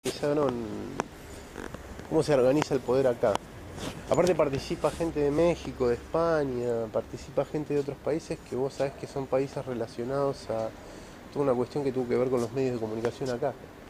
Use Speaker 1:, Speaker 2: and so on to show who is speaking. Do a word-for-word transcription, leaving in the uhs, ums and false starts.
Speaker 1: organizaron, cómo se organiza el poder acá. Aparte participa gente de México, de España, participa gente de otros países que vos sabés que son países relacionados a toda una cuestión que tuvo que ver con los medios de comunicación acá.